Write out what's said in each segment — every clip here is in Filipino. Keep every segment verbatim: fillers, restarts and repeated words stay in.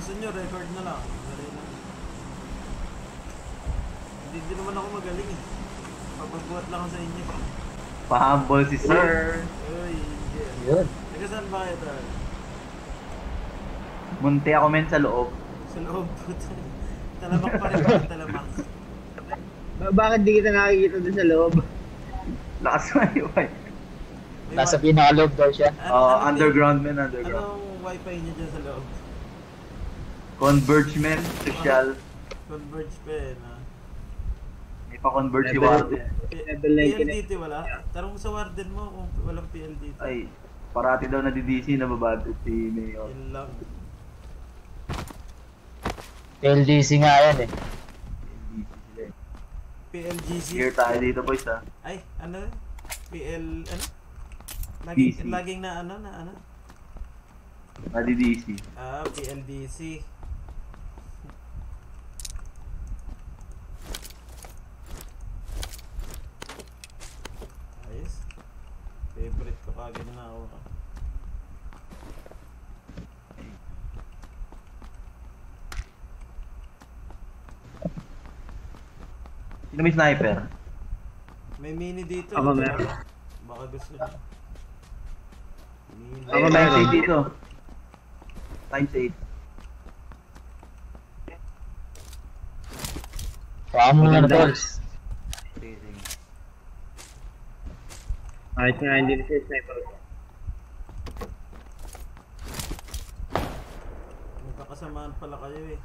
gusto nyo, record na lang. Dali lang. Hindi din naman ako magaling eh. Pagbabuhat lang ako sa inyo. Pa-humble si sir. Uy, hindi. Yun. Taga saan ba kayo, Tral? Munti ako men sa loob. Sa loob po. Talamak pa rin ba? Talamak. Ba- bakit di kita nakikita doon sa loob? Lakas mo yung wifi. May Nasa wi- pinakaloob daw siya. Ano- Oh, ano- underground men, underground. Anong wifi nyo dyan sa loob? Converge men, social. Converge pa eh, na. May pa-converge si Level- Warden. P- Level nine P L D T wala? Tarong mo sa warden mo kung walang P L D T. Ay, parati daw na D D C na babadot si Mayor. Yun lang. L D C nga yan eh. D D C sila eh. P L G C. Here tayo dito boys ha. Ay, ano? P L, ano? Laging, D C. laging na ano, na ano? Na D D C. Ah, P L D C. Ayos. Favorite ko kagad na ako. Sino may sniper? May mini dito. Ako meron. Baka gusto nyo. Mini. Ako Times meron. eight dito. Times eight. Baka mo na Maganda. tolls. Sige, sige. Kahit nga hindi na siya sniper. Magkakasamaan pala kayo eh.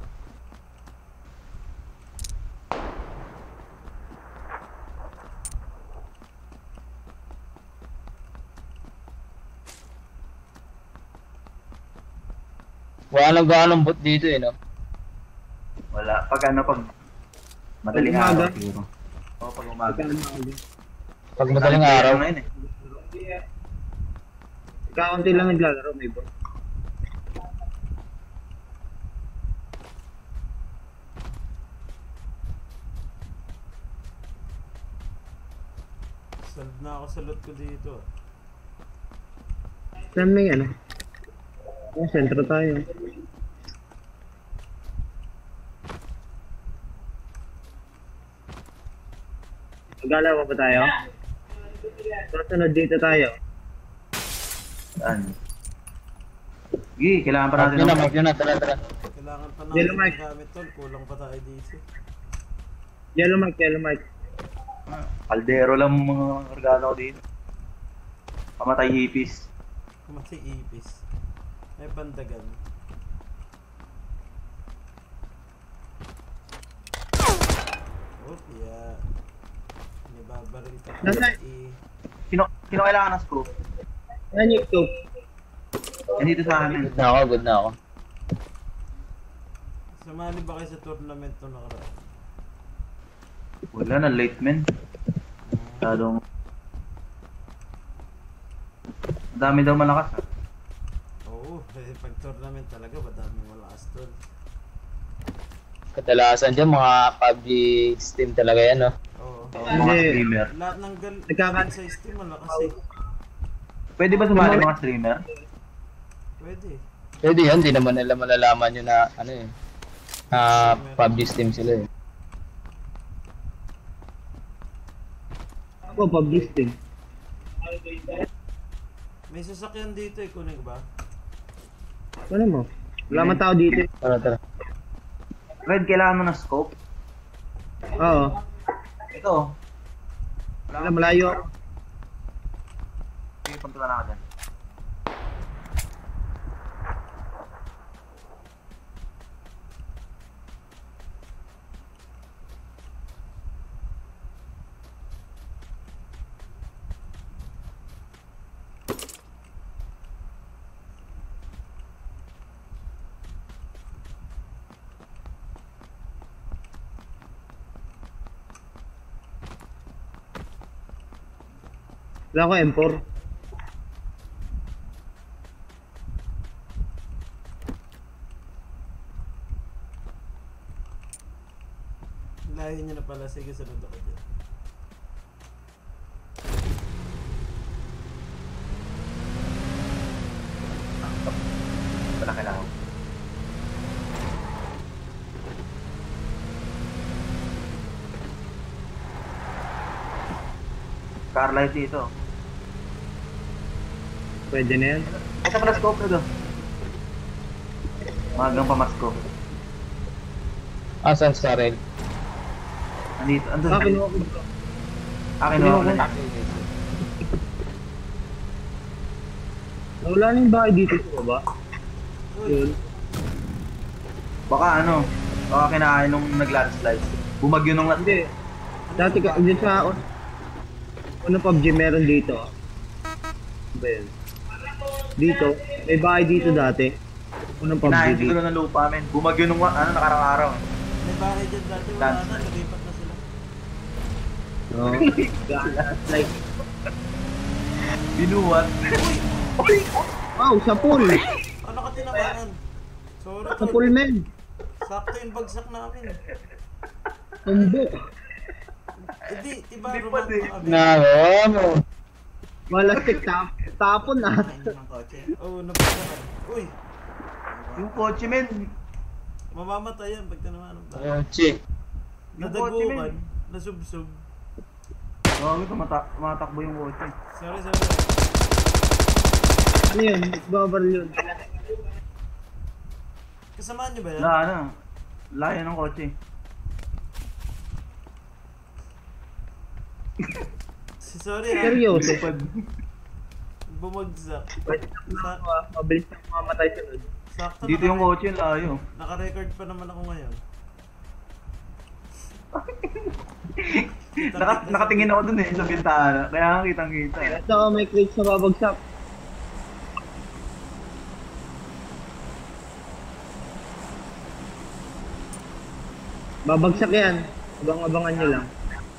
Wala lang ganong bot dito eh, no? Wala. Pag ano, pag madaling Pag umaga? araw siguro. Oo, pag umaga. Pag madaling araw. Ngayon eh. Kakaunti lang naglalaro, may bot. Salve na ako sa loot ko dito. Saan may ano? Oh, sentro tayo. Magalaw pa ba tayo? Susunod dito tayo. Saan? Sige, kailangan pa Mark natin nyo na, ng- mark nyo na, tara, tara. Kailangan pa Yellow natin mic. ng gamit tol. Kulang pa tayo dito. Yellow mic, yellow mic. Kaldero lang mga regalo ko dito. Pamatay hippies. Kumatay ipis. May bandagan. Oh, yeah. May babaril pa. Nasaan? I- Sino, sino kailangan ng scope? Yan yung scope. Nandito sa amin. Good na ako, good na ako. Sumali ba kayo sa tournament to nakaraan? Wala na, late men. Masyadong... Ang dami daw malakas ha. Oo, eh, pag tournament talaga, madami malakas tol. Kadalasan dyan, mga P U B G Steam talaga yan, no? Oo. Mga Hindi. streamer. Lahat ng gal Nagkaka- sa Steam malakas eh. Pwede ba sumali mga streamer? Pwede. Pwede yun, di naman nila malalaman yun na, ano eh, na P U B G Steam sila eh. Ako, publish din. May sasakyan dito eh, kunin ko ba? Ano mo? Wala man tao dito. Tara, tara. Red, kailangan mo ng scope? Oo. Ito. Wala, malayo ako. Sige, punta ka na ako dyan. Wala ko M four. Lahin nyo na pala. Sige, sunod ako dyan. Wala kailangan. Carlight dito. Pwede na yan. Ay, sa pala scope na doon. Magang pamasko. Asan sa rail? Andito, andun. Ah, kinuha ko dito. Ah, kinuha ko na. Wala na yung bahay dito sa baba. Yun. Baka ano, baka kinain nung nag-landslide. Bumagyo nung lat. Hindi. Dati ka, dito sa unang P U B G meron dito. Ano ba yun? Dito, may bahay dito dati. Unang P U B G Kinain dito. siguro ng lupa amin. Bumagyo nung ano, nakarang araw. May bahay dyan dati, wala na, nalipat na sila. No. Like, Binuwat. wow, sa pool. Ano ka tinamaan? Sorry, Sa tol. pool, men. Sakto yung bagsak namin. Tumbo. Hindi, iba Hindi rumahan pwede. pa kami. Na, ano? Malastik tap tapon na. Oo, oh, nabagsakan. Uy, Yung kotse men. mamamatay yan pag tinamaan ng bahay. Kotse. Nadagukan, nasubsob. Grabe, tumata tumatakbo yung kotse. Sorry, sorry. Ano yun? Babar yun. Kasamaan nyo ba yan? Na ano, layo ng kotse. Sorry ha. Seryoso. Bumagsak. Pwede na mga mabilis na mamatay sunod. Sakto. Dito yung kotse, layo. Naka-record pa naman ako ngayon. Naka, nakatingin ako dun eh, sa bintana. Kaya nga kitang kita. Eh. Ito, may crates na babagsak. Babagsak yan. Abang-abangan nyo lang.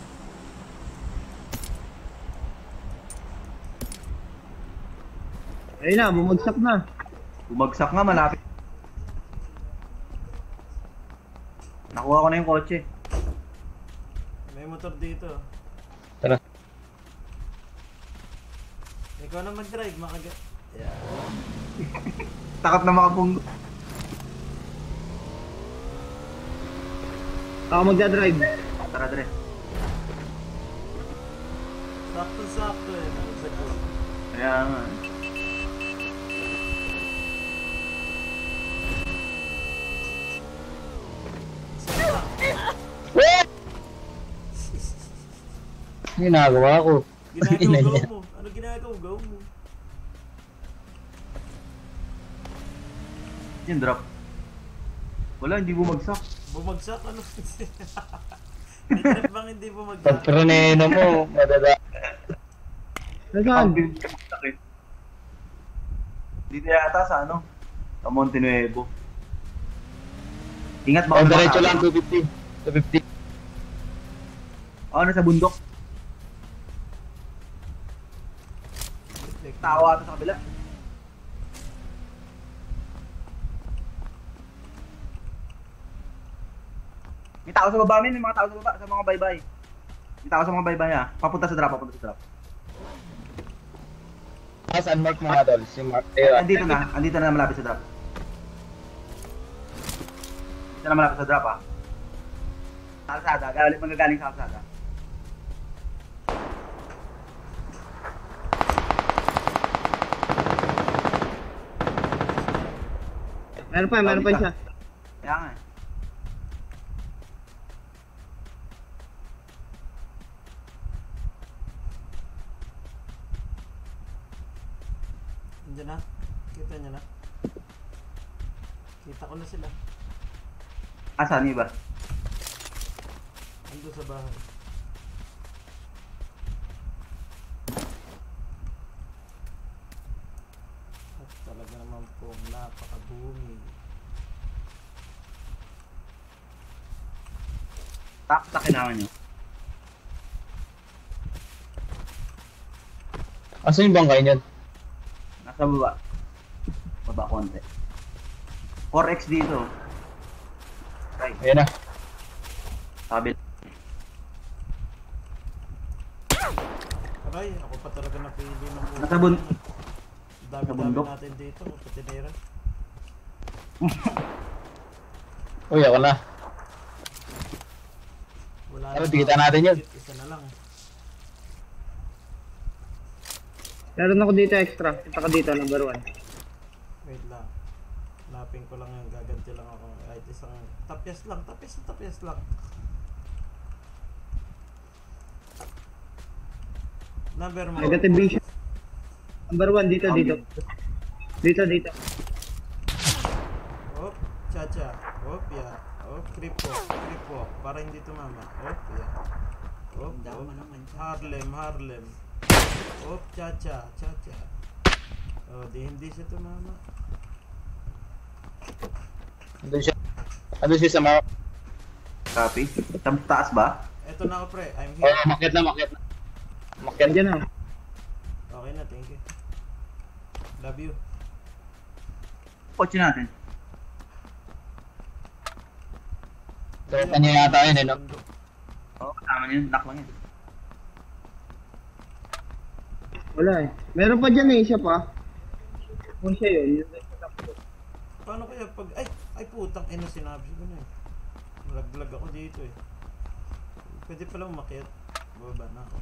Ayun na, bumagsak na. Bumagsak nga, malapit. Nakuha ko na yung kotse. May motor dito. Tara. Ikaw na mag-drive, makaga... Yeah. Takot na makapunggo. Ako magdadrive. Tara, dre. Sakto-sakto eh. Nabagsak ko. Kaya nga. Ginagawa ko. Ina Ginagawa niya. mo. Ano ginagawa mo? Yung drop. Wala, hindi bumagsak. Bumagsak ano? May trip bang hindi bumagsak? Pag praneno mo, madada. Nasaan? Bumagsak eh. Dito yata sa ano? Sa Monte Nuevo. Ingat baka Oh, diretso makasama. lang, two fifty. two fifty. Oo, nasa bundok. Tawa ata sa kabila. May tao sa baba, min. May mga tao sa baba, sa mga baybay. May tao sa mga baybay ha. Papunta sa drop, papunta sa drop. Ah, saan mark mga tol? Si Mark. Ayun. Andito na, andito na malapit sa drop. Andito na malapit sa drop ha. Sa kalsada, galing magagaling sa kalsada. Meron pa, meron pa isa. Kaya nga eh. Andiyan na. Kita niya na. Kita ko na sila. Asan yung iba? Ando sa bahay. At talaga naman po napaka-booming. Tak, sa kailangan nyo. Asan yung bangkay niyan? Nasa baba. Baba konti. four X dito. Right. Ayan na. Sabi. Aray, ako pa talaga napili ng ulo. Nasa bun- Dami-dami sa bundok. natin dito, patinera. Uy, ako na. Wala Ano, na tigita mga natin yun. Isa na lang. Meron ako dito extra. Kita ka dito, number one. Wait lang. Hanapin ko lang yung gaganti lang ako. Kahit isang tapyas lang, tapyas na tapyas lang. Number mo. Negative vision. Number one, dito, dito. Dito, dito. Oh, cha-cha. Oh, yeah. Oh, creep walk, creep walk. Para hindi tumama. Oh, yeah. Oh, oh. Harlem, Harlem. Oh, cha-cha, cha-cha. Oh, di hindi siya tumama. Andun siya. Andun siya sa mga... Copy. Sa taas ba? Eto na ako, pre. I'm Oh, here. makyat na, makyat na. Makyat. Nandiyan na. Okay na, thank you. Love you. Kotse natin. Tropa niya yata yun eh, no? Oo, kasama niya. Lock lang yan. Wala eh. Meron pa dyan eh, siya pa. Kung siya yun, yun. Paano kaya pag... Ay! Ay putang ina, sinabi ko na eh. Nalaglag ako dito eh. Pwede pala umakyat. Bababa na ako.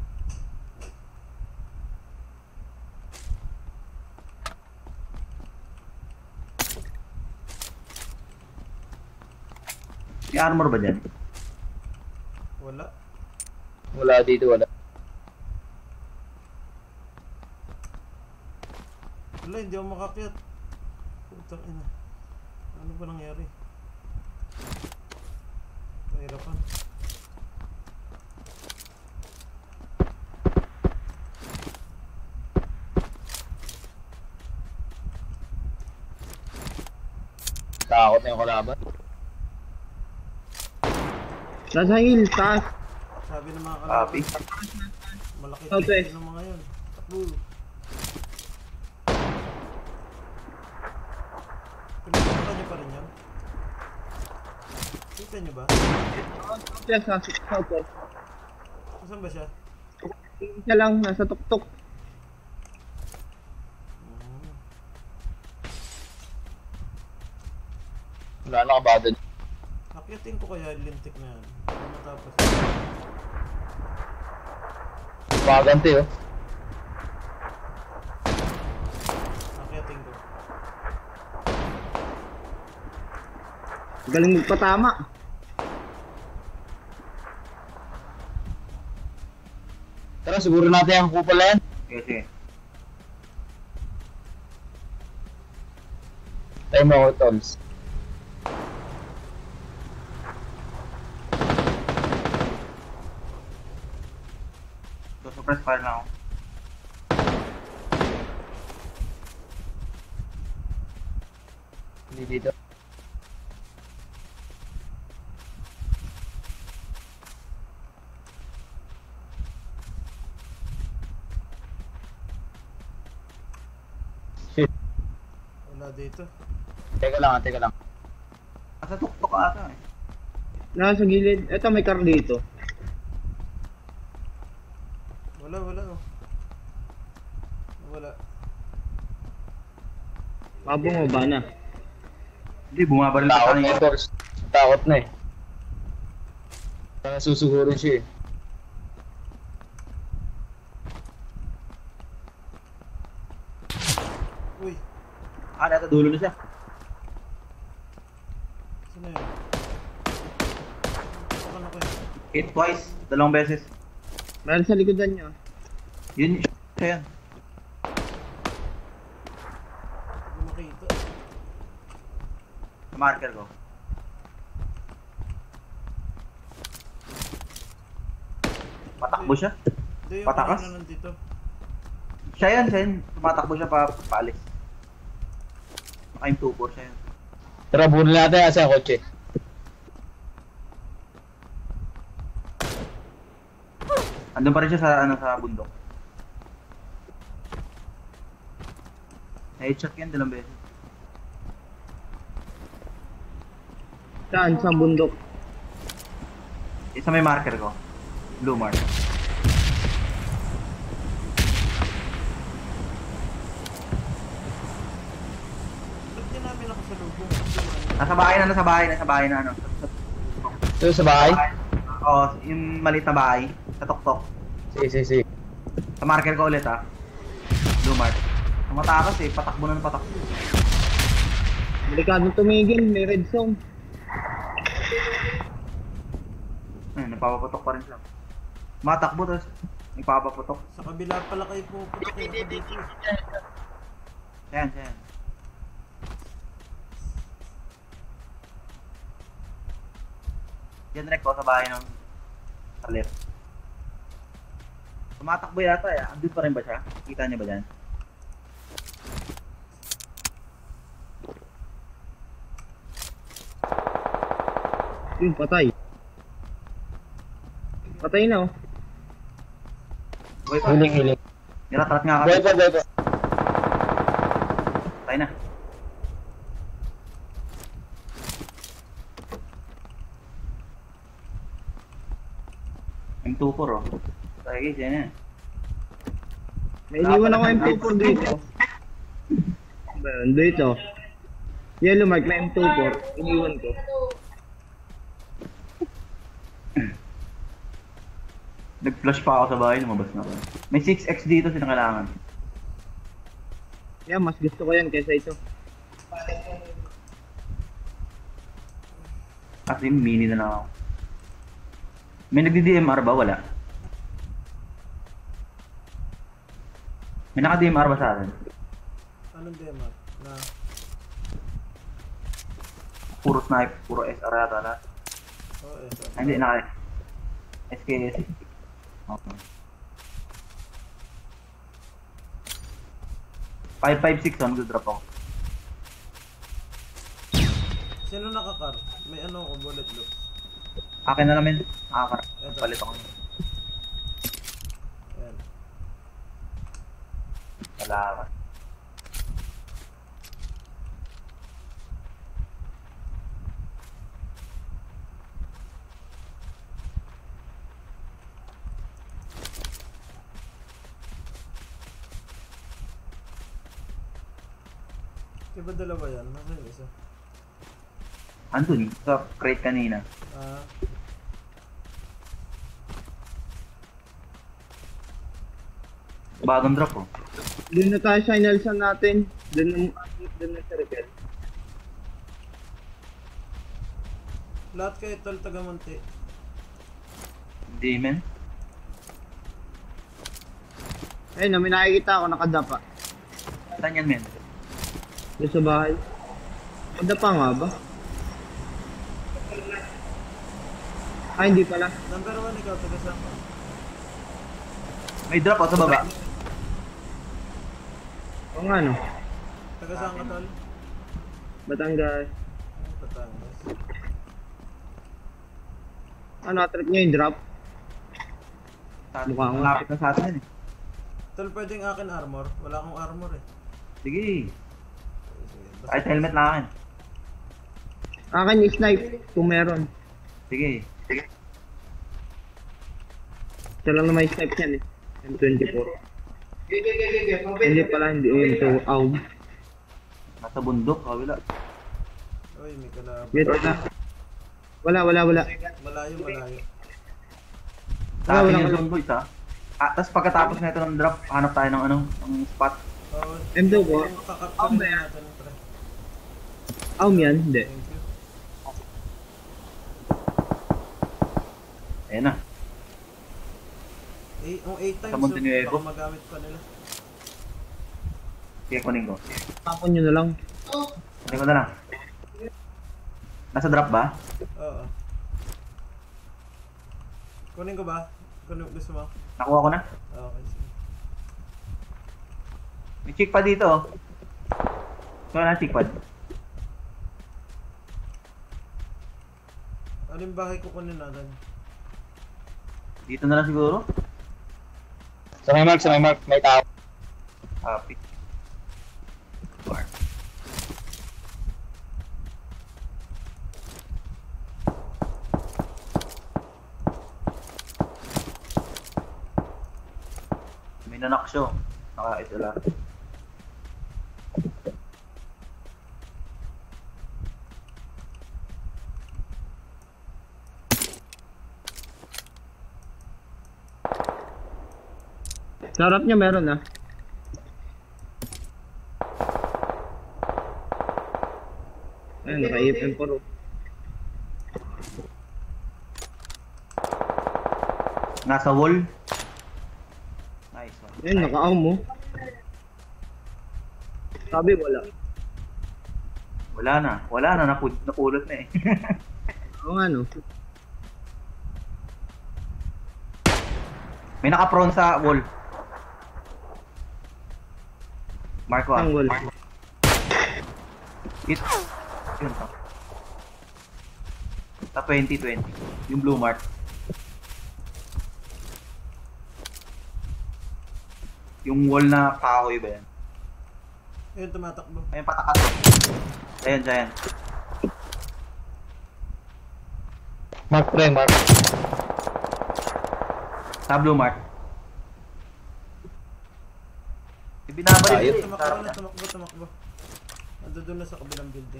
May armor ba dyan? Wala. Wala dito, wala. Wala, hindi ako makakyat. Putang ina. Ano ba nangyari? Kahirapan. Takot na yung kalaban. Nasa hill, taas. Sabi ng mga Copy. kalaban. Malaki Okay. okay. ng mga yun. Takbo. Pinagkakita niyo pa rin yan? Kita niyo ba? Yes, nasa southwest. Saan ba siya? Siya lang, nasa tuktok. Hmm. Wala na kabado. Akyatin ko kaya yung lintik na yan. Para matapos. Maganti, oh. Akyatin ko. Galing magpatama. Tara, siguro natin ang kupal na yan. Sige, sige. Tayo mo ako, Toms. So, suppress fire na ako. Hindi dito. Shit. Wala dito. Teka lang, ah, teka lang. Nasa tuktok ka ata eh. Nasa gilid. Eto, may car dito. Wala, wala oh. Wala. Mabungaba na. Hindi, bumabaril pa Takot na kanina. yung Toms. Takot na eh. Kaya susugurin siya eh. Uy, Ah, nasa dulo na siya. saan na yun? Saan ako yun? Hit twice. Dalawang beses. Meron sa likodan niya. Yun, siya yan. Hindi makita. Sa marker ko. Patakbo siya. Hindi yung Patakas? kanina nandito. Siya yan, siya yan. Tumatakbo siya pa paalis. Naka yung two four siya yan. Tara, bunin natin kasi ang kotse. Andun pa rin siya sa, ano, sa bundok. Na-headshot yan dalawang beses. Saan? Sa bundok. Isa may marker ko. Blue mark. Ba't di namin nakasalubong? Nasa bahay na, nasa bahay, nasa bahay na ano. Sa, sa, Ito sa bahay? Oo, yung maliit na bahay. Sa tuktok. Sige, sige, sige. Sa marker ko ulit ah. Lumart. Tumatakas eh, patakbo na ng patakbo. Delikadong tumigil, may red zone. Ayun, nagpapaputok pa rin sila. Matakbo tapos nagpapaputok. Sa kabila pala kayo puputok eh. Ako dito. Ayan, ayan. Yan rek ko sa bahay ng sa left. Tumatakbo yata eh. Andun pa rin ba siya? Kita niya ba dyan? Yung patay. Patay na oh. Buhay pa. Hiling, hiling. Niratrat nga Boy kami. pa, boy pa. Patay na. M twenty-four oh. Patay guys, yan yan. May iniwan ako M twenty-four dito. Ba yun? Dito. Yellow mark na M twenty-four. Iniwan ko. Nag-flash pa ako sa bahay, lumabas na ako. May six X dito sila kailangan. Yeah, mas gusto ko yan kaysa ito. Kasi mini na lang ako. May nagdi-D M R ba? Wala. May naka-D M R ba sa atin? Anong demo? Na, Puro snipe, puro S R yata na. oh eh. Ay, hindi, naka S K S. Okay. five five six on, good drop ako. Sino nakakar? May ano ko, bullet loop. Akin na namin. Nakakar. Eto. Palit ako. Ayan. Salamat. Di ba dalawa yan? Nasa yung isa? Andun, sa crate kanina. Ah, Bagong drop oh. Doon na tayo sa Nelson natin. Doon na, doon na sa repair. lahat kayo tol Tagamonte. Hindi men. Ayun na, may nakikita ako nakadapa. Saan yan men? Doon sa bahay. Nakadapa nga ba? Ay, hindi pala. Number one ikaw, taga saan ka? May drop oh sa baba. O nga no. Taga saan ka tol? Batangas. Batangas. Ano, attract niya yung drop? Sa- Mukha nga. Malapit na sa atin yan eh. Tol, pwedeng akin armor. Wala akong armor eh. Sige. Sige, basta- Kahit helmet na akin. Akin yung snipe, kung meron. Sige. Sige. Ito lang na may snipe yan eh. M twenty-four. Hindi pala, hindi yun to. Aw. Nasa bundok, kabila. Uy, may kalaban. Wait na. Wala, wala, wala. Malayo, malayo. Sa Ah, akin wala, yung wala. zone boys ha. Ah, tapos pagkatapos na ito ng drop, hanap tayo ng ano, ng spot. Oh, M twenty-four? kakapsarin natin, pre. Aw yan, hindi. Thank you. Ayan na. Eh, ang eight times, Sa Montenuevo. baka magamit pa nila. Sige, kunin ko. Tapon nyo na lang. Kunin ko na lang. Nasa drop ba? Oo. Kunin ko ba? Kunin gusto mo? Nakuha ko na. Okay, sige. May chick pa dito oh. So na chick pad. Anong bahay ko kunin natin? Dito na lang siguro. Sa may mark, sa may mark, may tao. Copy. Mark. May nanak siya. Naka ito lang. Sa harap niya meron ah. Ayun, naka-I F M pa ro. Nasa wall. Nice one. Ayun, naka-aw mo. Sabi wala. Wala na. Wala na. Napul napulot na eh. Oo nga no. May naka-prone sa wall. Mark Ang one. wala. It. Yun to. Sa twenty twenty. Yung blue mark. Yung wall na kahoy ba yan? Ayun, tumatakbo. Ayun, patakas. Ayan, dyan. Mark pre, Mark. Sa blue mark. Ibinabalik Ayun. din. Tumakbo na, tumakbo, tumakbo. Nandun doon na sa kabilang building.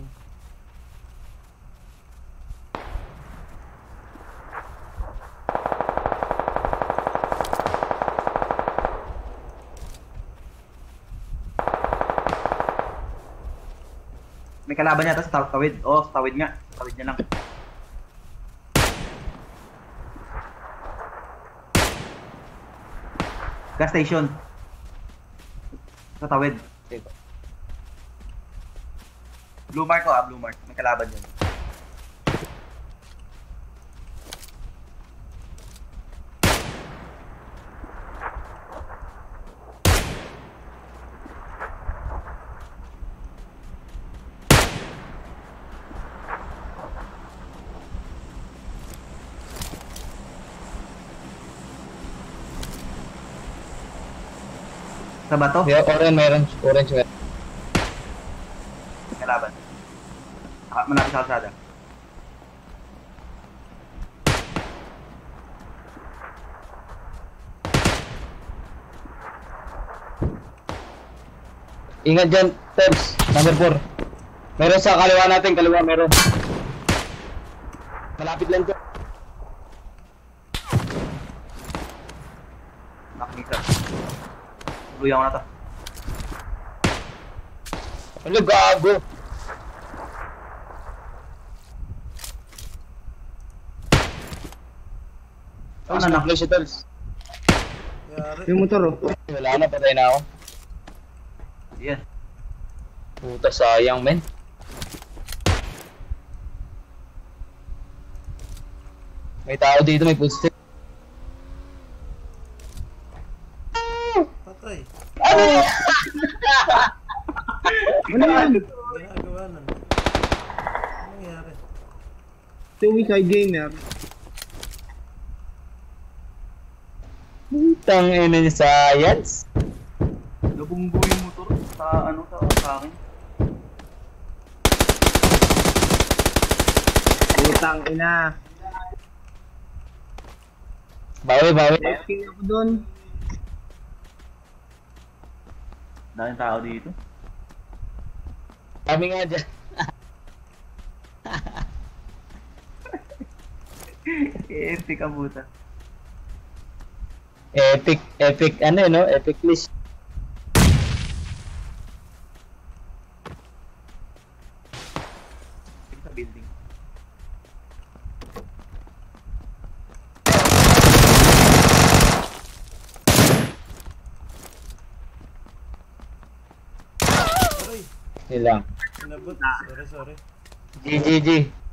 May kalaban yata sa taw- tawid. Oo, sa tawid nga. Tawid niya lang. Gas station. Sa tawid. Dito. Blue mark ko ah, blue mark. May kalaban yun. Sa bato? Yeah, orange, meron. Orange, meron. May kalaban. Ah, malapit sa kalsada. Ingat dyan, Tebs. Number four. Meron sa kaliwa natin, kaliwa meron. Malapit lang dyan. Nakikita. Tuluyan ko na to. Ano, gago? Ano Ano na? na, flash si Tebs. Yari. Yung motor oh. Wala na, patay na ako. Yan. Puta, sayang, men. May tao dito, may footstep. Patay. Ano yan? Ginagawa nun. Ano nangyari? Suicide gamer. Putang ina ni Science. Nabunggo yung motor sa ano sa, sa akin. Putang ina. Bawi, bawi. Asking ako dun. Daming tao dito. Kami nga dyan. Epic ang puta. Epic, epic, ano no? Epic list. Sa building. Aray. Ilang. Sinabot. Sorry, sorry. G G G.